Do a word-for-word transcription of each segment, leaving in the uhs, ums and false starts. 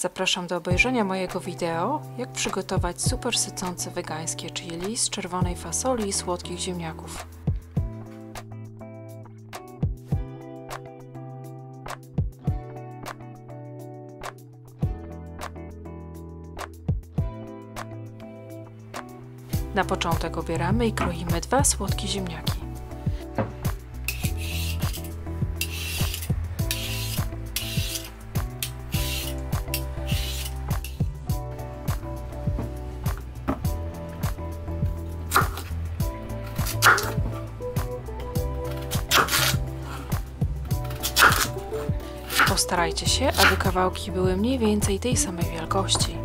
Zapraszam do obejrzenia mojego wideo, jak przygotować super sycące wegańskie chili z czerwonej fasoli i słodkich ziemniaków. Na początek obieramy i kroimy dwa słodkie ziemniaki. Postarajcie się, aby kawałki były mniej więcej tej samej wielkości.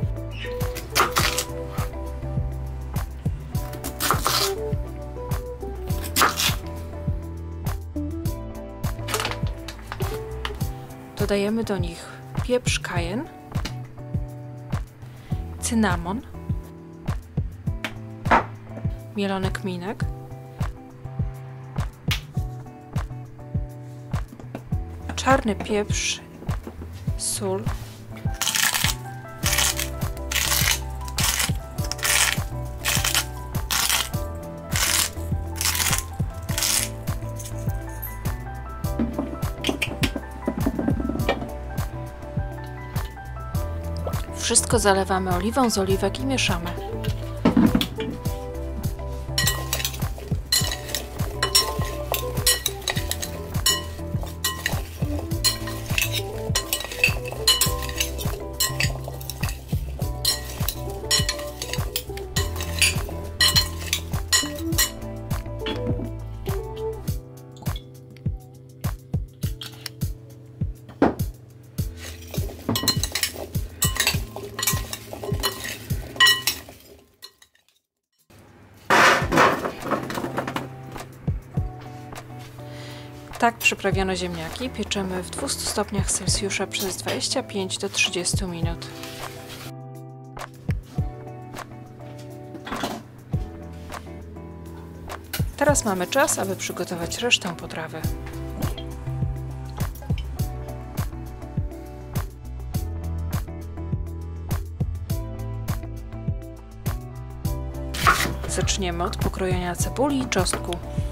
Dodajemy do nich pieprz cayenne, cynamon, mielony kminek, czarny pieprz, sól, wszystko zalewamy oliwą z oliwek i mieszamy. Tak przyprawione ziemniaki pieczemy w dwustu stopniach Celsjusza przez dwadzieścia pięć do trzydziestu minut. Teraz mamy czas, aby przygotować resztę potrawy. Zaczniemy od pokrojenia cebuli i czosnku.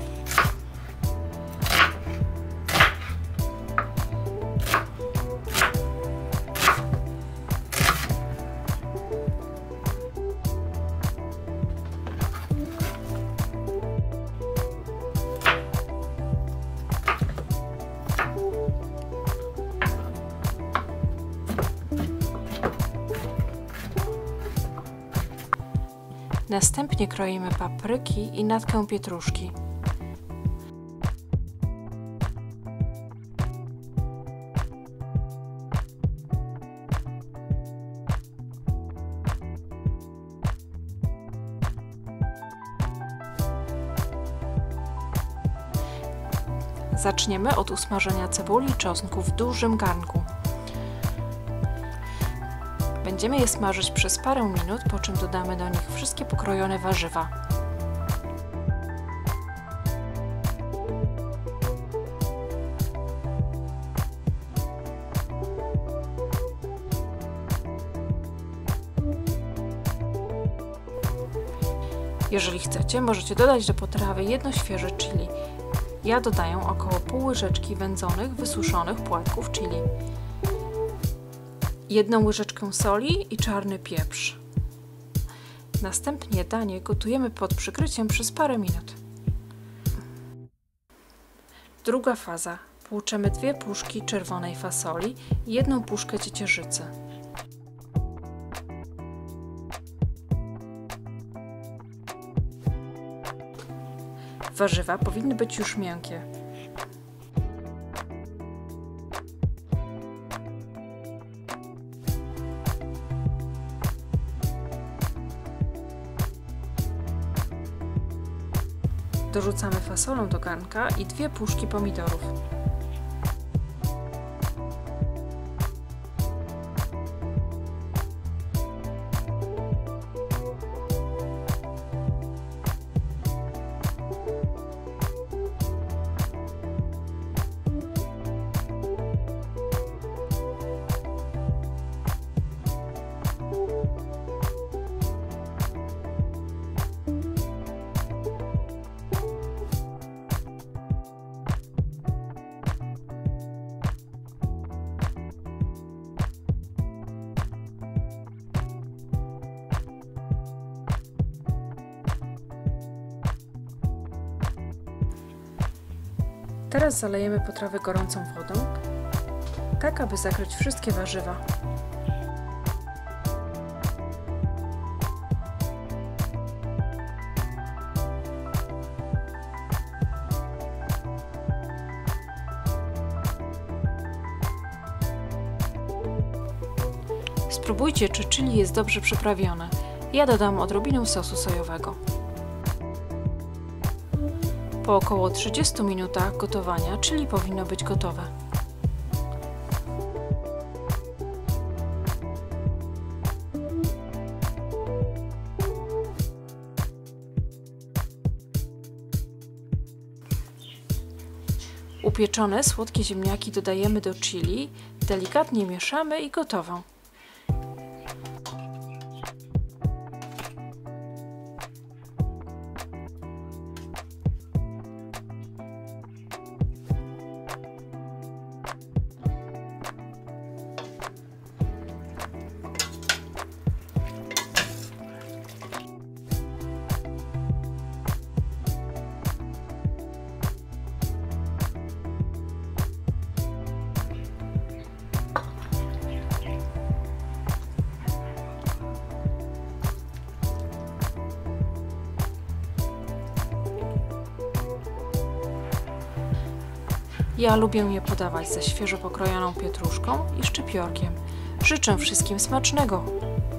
Następnie kroimy papryki i natkę pietruszki. Zaczniemy od usmażenia cebuli i czosnku w dużym garnku. Będziemy je smażyć przez parę minut, po czym dodamy do nich wszystkie pokrojone warzywa. Jeżeli chcecie, możecie dodać do potrawy jedno świeże chili. Ja dodaję około pół łyżeczki wędzonych, wysuszonych płatków chili, jedną łyżeczkę soli i czarny pieprz. Następnie danie gotujemy pod przykryciem przez parę minut. Druga faza. Płuczemy dwie puszki czerwonej fasoli i jedną puszkę ciecierzycy. Warzywa powinny być już miękkie. Dorzucamy fasolę do garnka i dwie puszki pomidorów. Teraz zalejemy potrawę gorącą wodą, tak aby zakryć wszystkie warzywa. Spróbujcie, czy chili jest dobrze przyprawione. Ja dodam odrobinę sosu sojowego. Po około trzydziestu minutach gotowania chili powinno być gotowe. Upieczone słodkie ziemniaki dodajemy do chili, delikatnie mieszamy i gotowe. Ja lubię je podawać ze świeżo pokrojoną pietruszką i szczypiorkiem. Życzę wszystkim smacznego!